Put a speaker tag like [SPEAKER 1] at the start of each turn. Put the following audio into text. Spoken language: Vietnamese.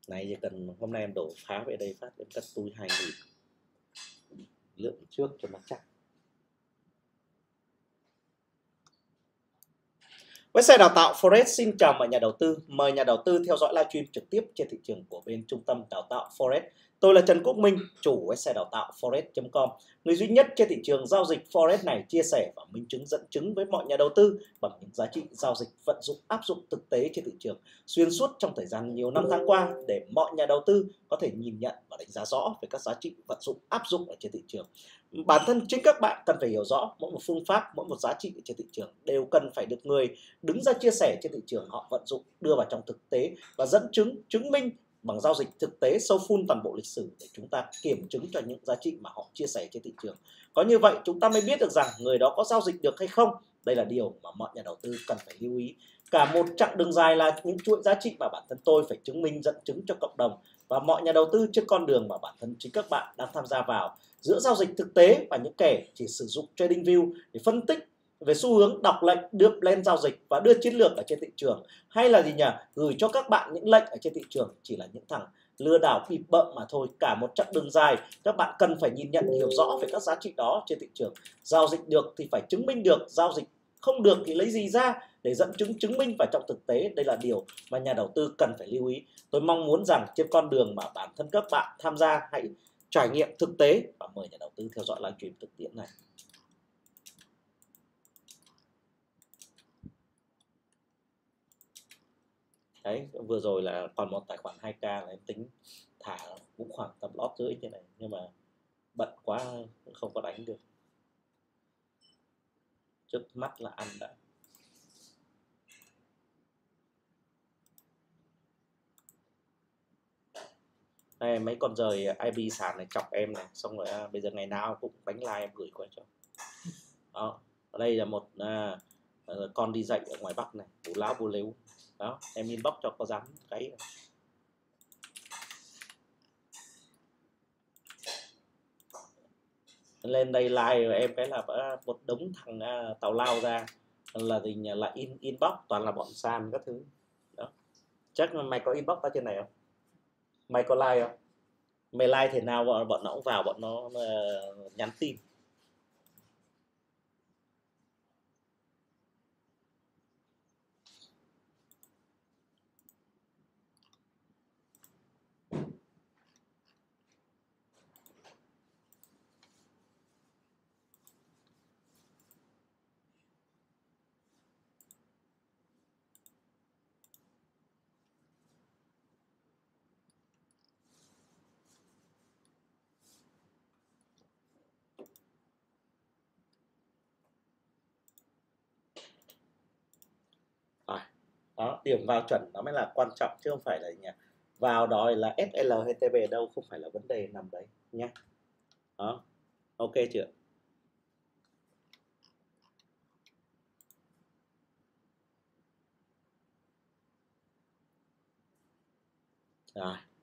[SPEAKER 1] Này chỉ cần hôm nay em đổ phá về đây phát em cắt túi 2.000 lượng trước cho nó chắc. Website đào tạo Forex xin chào mọi nhà đầu tư. Mời nhà đầu tư theo dõi livestream trực tiếp trên thị trường của bên Trung tâm Đào tạo Forex. Tôi là Trần Quốc Minh, chủ website đào tạo Forex.com, người duy nhất trên thị trường giao dịch Forex này chia sẻ và minh chứng dẫn chứng với mọi nhà đầu tư bằng những giá trị giao dịch vận dụng áp dụng thực tế trên thị trường xuyên suốt trong thời gian nhiều năm tháng qua để mọi nhà đầu tư có thể nhìn nhận và đánh giá rõ về các giá trị vận dụng áp dụng ở trên thị trường. Bản thân chính các bạn cần phải hiểu rõ mỗi một phương pháp, mỗi một giá trị ở trên thị trường đều cần phải được người đứng ra chia sẻ trên thị trường họ vận dụng đưa vào trong thực tế và dẫn chứng chứng minh bằng giao dịch thực tế sâu full toàn bộ lịch sử để chúng ta kiểm chứng cho những giá trị mà họ chia sẻ trên thị trường. Có như vậy chúng ta mới biết được rằng người đó có giao dịch được hay không. Đây là điều mà mọi nhà đầu tư cần phải lưu ý. Cả một chặng đường dài là những chuỗi giá trị mà bản thân tôi phải chứng minh dẫn chứng cho cộng đồng và mọi nhà đầu tư trên con đường mà bản thân chính các bạn đang tham gia vào, giữa giao dịch thực tế và những kẻ chỉ sử dụng trading view để phân tích về xu hướng, đọc lệnh, đưa plan giao dịch và đưa chiến lược ở trên thị trường, hay là gì nhỉ, gửi cho các bạn những lệnh ở trên thị trường chỉ là những thằng lừa đảo bịp bợm mà thôi. Cả một chặng đường dài các bạn cần phải nhìn nhận hiểu rõ về các giá trị đó trên thị trường. Giao dịch được thì phải chứng minh được, giao dịch không được thì lấy gì ra để dẫn chứng minh vào trong thực tế. Đây là điều mà nhà đầu tư cần phải lưu ý. Tôi mong muốn rằng trên con đường mà bản thân các bạn tham gia hãy trải nghiệm thực tế và mời nhà đầu tư theo dõi livestream thực tiễn này. Đấy, vừa rồi là còn một tài khoản 2k là em tính thả cũng khoảng tầm lót rưỡi như này, nhưng mà bận quá không có đánh được. Trước mắt là ăn đã. Đây, mấy con rời IB sàn này chọc em này, xong rồi bây giờ ngày nào cũng đánh like em gửi qua cho. Đó, ở đây là một con đi dạy ở ngoài Bắc này, bố láo bố lếu. Đó, em inbox cho có dám cái. Lên đây like em cái là một đống thằng tào lao ra, là gì nhỉ, là inbox toàn là bọn sàn các thứ. Đó, chắc mày có inbox tao trên này không? Mày có like không? Mày like thế nào bọn nó cũng vào, bọn nó nhắn tin. Đó, điểm vào chuẩn nó mới là quan trọng chứ không phải là nhỉ, vào đó là SL hay TB đâu, không phải là vấn đề nằm đấy nhé. Đó, ok chưa? Rồi.